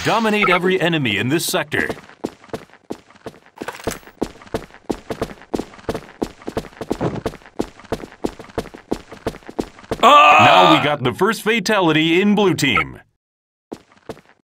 Dominate every enemy in this sector. Now we got the first fatality in blue team.